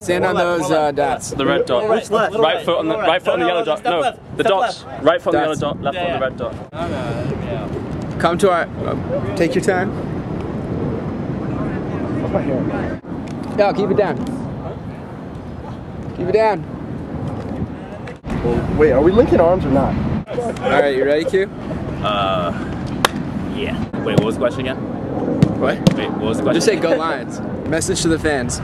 Stand on those dots. The red dot. Right foot on the yellow dot. No, the dots. Right foot on the yellow dot. Left foot on the red dot. Come to our. Take your time. Yeah, keep it down. Keep it down. Well, wait, are we linking arms or not? All right, you ready, Q? Yeah. Wait, what was the question again? What? Wait, what was the question? Just say go Lions. Message to the fans.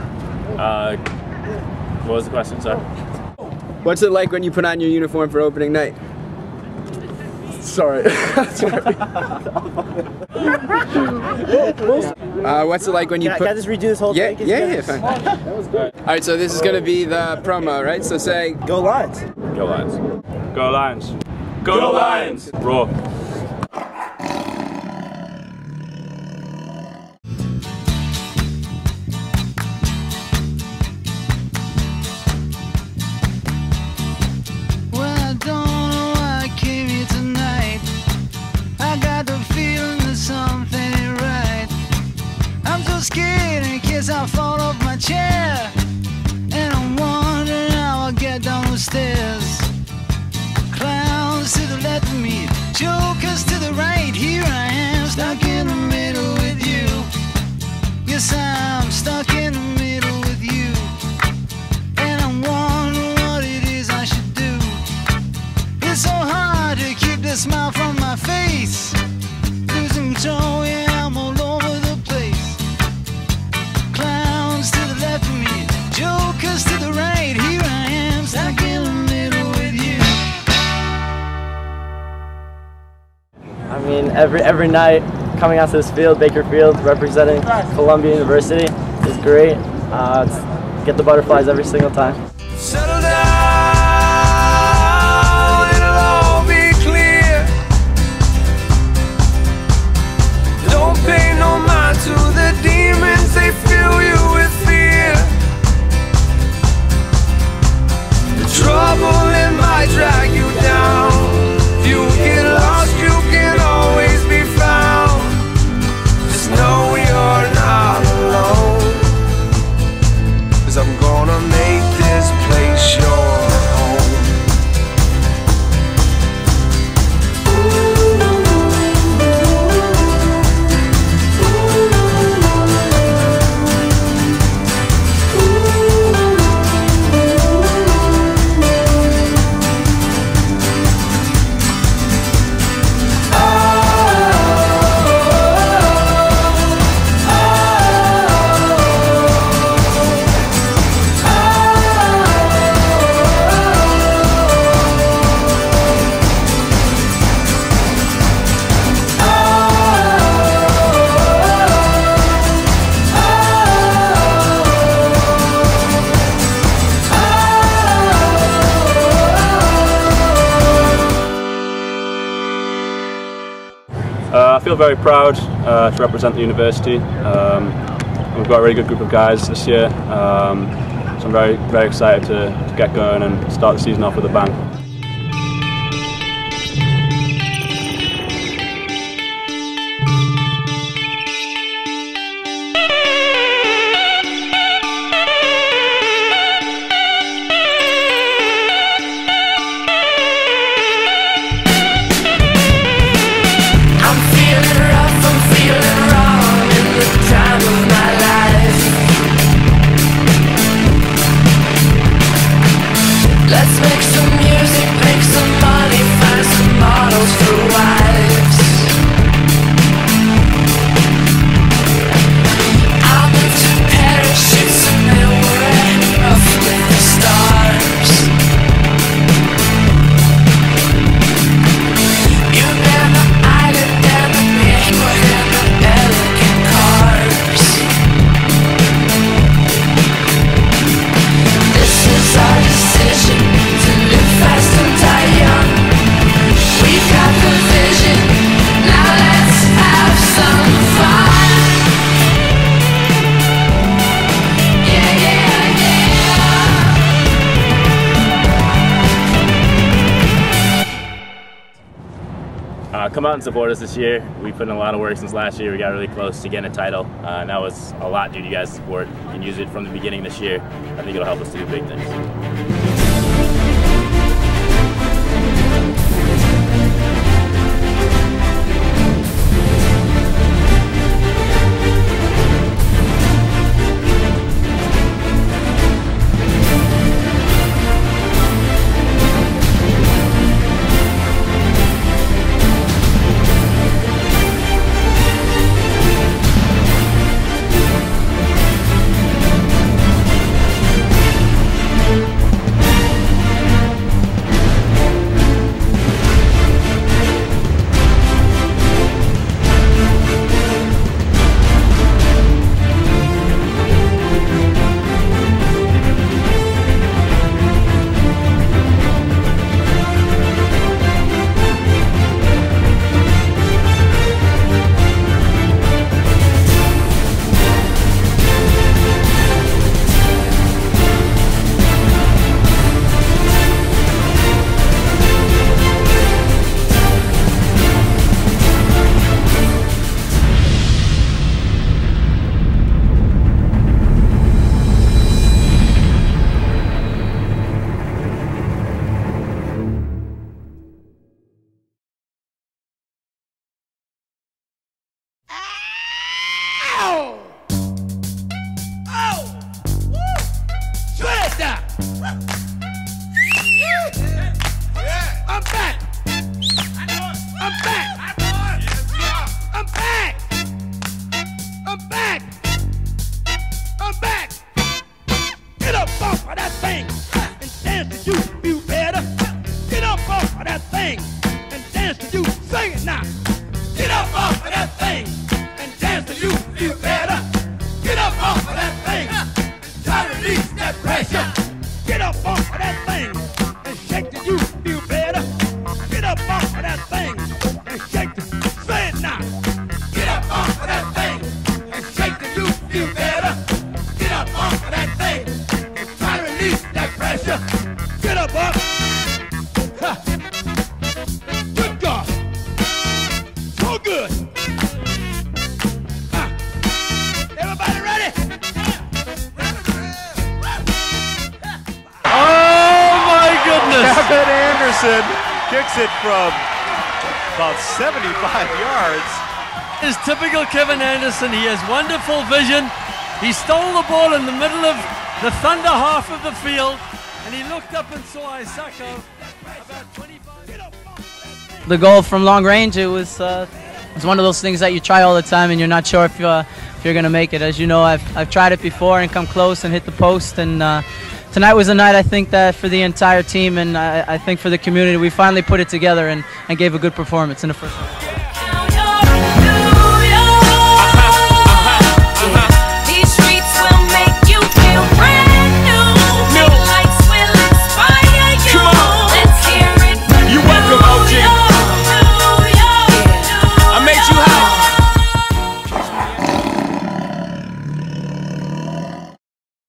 What was the question, sir? What's it like when you put on your uniform for opening night? Sorry. What's it like when you Can I just redo this whole thing? Yeah, fine. That was good. All right, so this is gonna be the promo, right? So say, Go Lions. Go Lions. Go Lions. Go Lions. Raw. Scared in case I fall off my chair, and I'm wondering how I'll get down the stairs. Clowns to the left of me, jokers to the right. Here I am, stuck in the middle with you. Yes, I'm stuck in the middle with you, and I'm wondering what it is I should do. It's so hard to keep the smile from my face. Losing control, yeah, I'm all over the place. Jokers to the right, here I am, stuck in the middle with you. I mean, every night coming out to this field, Baker Field, representing Columbia University is great. Get the butterflies every single time. Settle down, it'll all be clear. Don't pay no mind to the demons, they fill you with fear. Trouble it might drag you down. If you get lost, you can always be found. Just know you're not alone, 'cause I'm gonna make this place your home. I feel very proud to represent the university. We've got a really good group of guys this year, so I'm very excited to get going and start the season off with a bang. Let's make some music. out and support us this year. We put in a lot of work since last year. We got really close to getting a title, and that was a lot due to you guys' support. You can use it from the beginning this year. I think it'll help us to do big things. Kicks it from about 75 yards. Is typical Kevin Anderson. He has wonderful vision. He stole the ball in the middle of the thunder half of the field, and he looked up and saw Isako about 25. The goal from long range, it was one of those things that you try all the time, and you're not sure if you're going to make it. As you know, I've tried it before and come close and hit the post, and tonight was a night, I think, that for the entire team and I think for the community, we finally put it together and gave a good performance in the first half.